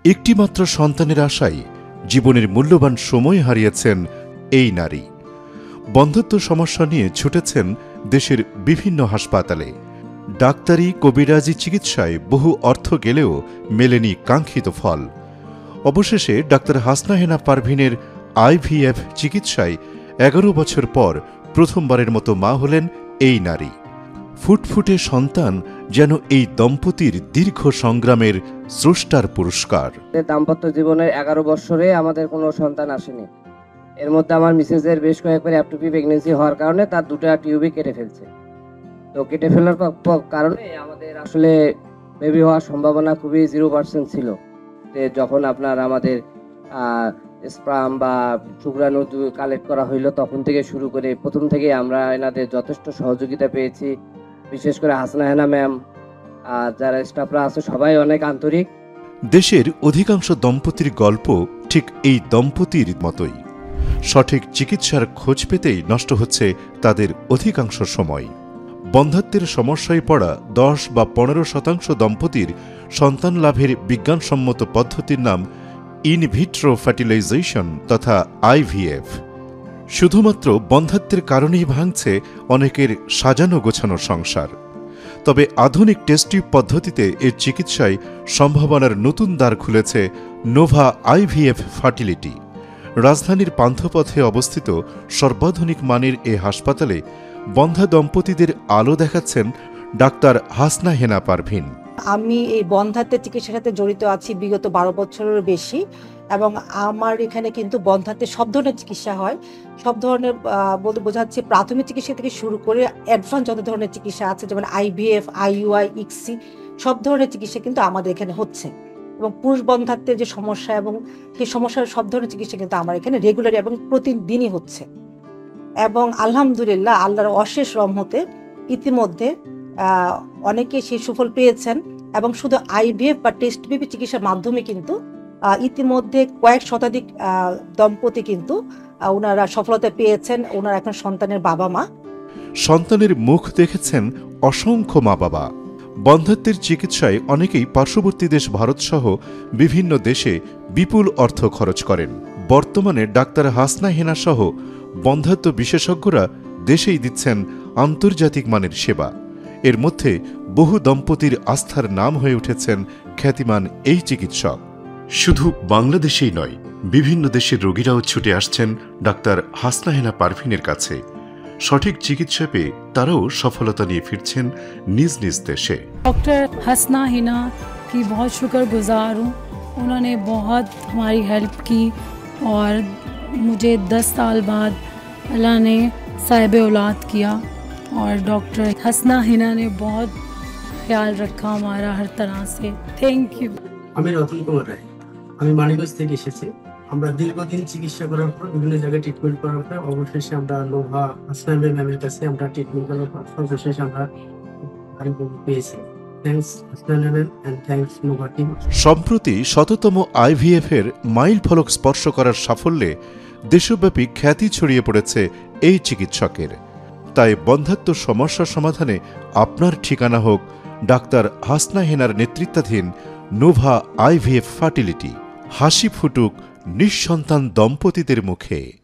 একটিমাত্র সন্তানের আশায় জীবনের মূল্যবান সময় হারিয়েছেন এই নারী। বন্ধ্যত্ব সমস্যা নিয়ে ছুটেছেন দেশের বিভিন্ন হাসপাতালে। ডাক্তারি কবিরাজি চিকিৎসায় বহু অর্থ গেলেও মেলেনি কাঙ্ক্ষিত ফল। অবশেষে ডাক্তার হাসনা হেনা পারভিনের IVF চিকিৎসায় 11 বছর পর প্রথমবারের মতো মা হলেন এই নারী। ফুটফুটে সন্তান যেন এই দম্পতির দীর্ঘ সংগ্রামের স্রষ্টার পুরস্কার। দাম্পত্য জীবনের 11 বছরে আমাদের কোনো সন্তান আসেনি। এর মধ্যে আমার মিসেসের বেশ কয়েকবার অ্যাপটপি প্রেগনেন্সি হওয়ার কারণে তার 2টা টিউবই কেটে ফেলছে। তো কেটে ফেলার কারণে আমাদের আসলে বেবি হওয়ার সম্ভাবনা খুবই 0% ছিল। যখন আপনার আমাদের স্পার্ম বা শুক্রাণু কালেক্ট করা হইলো, তখন থেকে শুরু করে প্রথম থেকে আমরা এনাদের যথেষ্ট সহযোগিতা পেয়েছি। বিশেষ করে হাসনা হেনা ম্যাম আর যারা স্টাফরা আছে সবাই অনেক আন্তরিক। দেশের অধিকাংশ দম্পতির গল্প ঠিক এই দম্পতির মতোই। সঠিক চিকিৎসার খোঁজ পেতেই নষ্ট হচ্ছে তাদের অধিকাংশ সময়। বন্ধ্যত্বের সমস্যায় পড়া 10 বা 15% দম্পতির সন্তান লাভের বিজ্ঞানসম্মত পদ্ধতির নাম ইনভিট্রো ফার্টিলাইজেশন তথা IVF। শুধুমাত্র বন্ধ্যত্বের কারণেই ভাঙছে অনেকের সাজানো গোছানো সংসার। তবে আধুনিক টেস্ট টিউব পদ্ধতিতে এর চিকিৎসায় সম্ভাবনার নতুন দ্বার খুলেছে নোভা IVF ফার্টিলিটি। রাজধানীর পান্থপথে অবস্থিত সর্বাধুনিক মানের এ হাসপাতালে বন্ধ্যা দম্পতিদের আলো দেখাচ্ছেন ডাক্তার হাসনা হেনা পারভিন। আমি এই বন্ধ্যাত্বের চিকিৎসার সাথে জড়িত আছি বিগত 12 বছরের বেশি, এবং আমার এখানে কিন্তু বন্ধ্যাত্বের সব ধরনের চিকিৎসা হয়। সব ধরনের বলতে বোঝাচ্ছে প্রাথমিক চিকিৎসা থেকে শুরু করে অ্যাডভান্স যত ধরনের চিকিৎসা আছে, যেমন IVF, IUI, ICSI, সব ধরনের চিকিৎসা কিন্তু আমাদের এখানে হচ্ছে। এবং পুরুষ বন্ধ্যাত্বের যে সমস্যা এবং সেই সমস্যার সব ধরনের চিকিৎসা কিন্তু আমার এখানে রেগুলার এবং প্রতিদিনই হচ্ছে। এবং আলহামদুলিল্লাহ, আল্লাহর অশেষ রহমতে ইতিমধ্যে অনেকে সেই সুফল পেয়েছেন। এবং শুধু IVF বা টেস্ট বেবি চিকিৎসার মাধ্যমে কিন্তু ইতিমধ্যে কয়েক শতাধিক দম্পতি কিন্তু ওনারা সফলতা পেয়েছেন। ওনারা এখন সন্তানের বাবা মা। সন্তানের মুখ দেখেছেন অসংখ্য মা বাবা। বন্ধ্যত্বের চিকিৎসায় অনেকেই পার্শ্ববর্তী দেশ ভারতসহ বিভিন্ন দেশে বিপুল অর্থ খরচ করেন। বর্তমানে ডাক্তার হাসনা হেনা সহ বন্ধ্যত্ব বিশেষজ্ঞরা দেশেই দিচ্ছেন আন্তর্জাতিক মানের সেবা। এর মধ্যে বহু দম্পতির আস্থার নাম হয়ে উঠেছেন খ্যাতিমান এই চিকিৎসক। শুধু বাংলাদেশেই নয়, বিভিন্ন দেশের রোগীরাও ছুটে আসছেন ডাক্তার হাসনা হেনা পারভিনের কাছে। সঠিক চিকিৎসা পেয়ে তারাও সফলতা নিয়ে ফিরছেন নিজ নিজ দেশে। डॉक्टर हसना हिना की बहुत शुक्रगुजार हूँ। उन्होंने बहुत हमारी हेल्प की और मुझे 10 साल बाद अल्लाह ने साहिब औलाद किया, और डॉक्टर हसना हिना ने बहुत ख्याल रखा हमारा हर तरह से। Thank you. আমি রতন কুমার রায়, আমি মানিকগঞ্জ থেকে এসেছি। আমরা দীর্ঘদিন চিকিৎসা করার পর, বিভিন্ন জায়গায় ট্রিটমেন্ট করার পর অবশেষে আমরা নোভা হাসনা ম্যামের কাছে আমরা ট্রিটমেন্ট করার পর সর্বশেষ আমরা পেয়েছি। Thanks Hasna ma'am and thanks Nova team. সম্প্রতি 100তম IVF এর মাইল ফলক স্পর্শ করার সাফল্যে দেশব্যাপী খ্যাতি ছড়িয়ে পড়েছে এই চিকিৎসকের। তাই বন্ধ্যত্ব সমস্যা সমাধানে আপনার ঠিকানা হোক ডাক্তার হাসনা হেনার নেতৃত্বাধীন নোভা IVF ফার্টিলিটি। হাসি ফুটুক নিঃসন্তান দম্পতিদের মুখে।